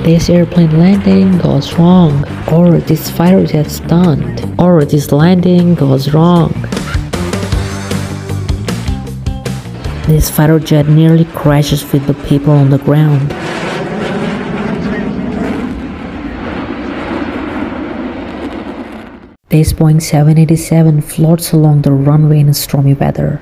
This airplane landing goes wrong, or this fighter jet stunned, or this landing goes wrong. This fighter jet nearly crashes with the people on the ground. This Boeing 787 floats along the runway in stormy weather.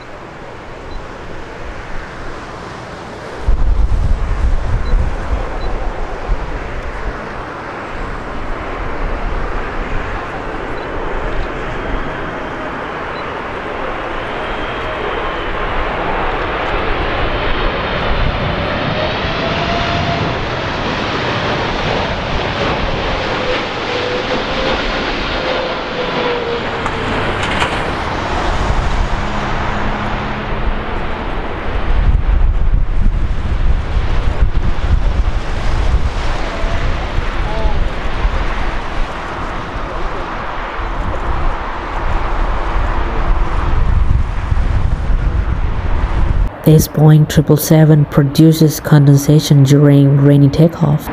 This Boeing 777 produces condensation during rainy takeoff.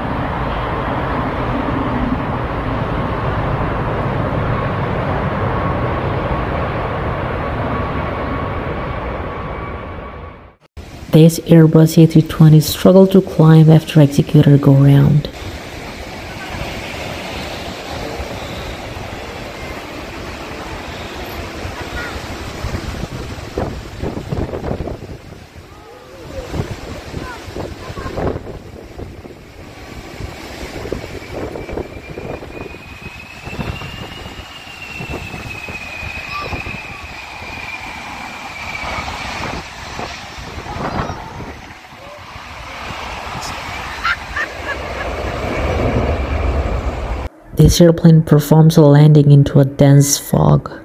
This Airbus A320 struggled to climb after executed go-round. This airplane performs a landing into a dense fog.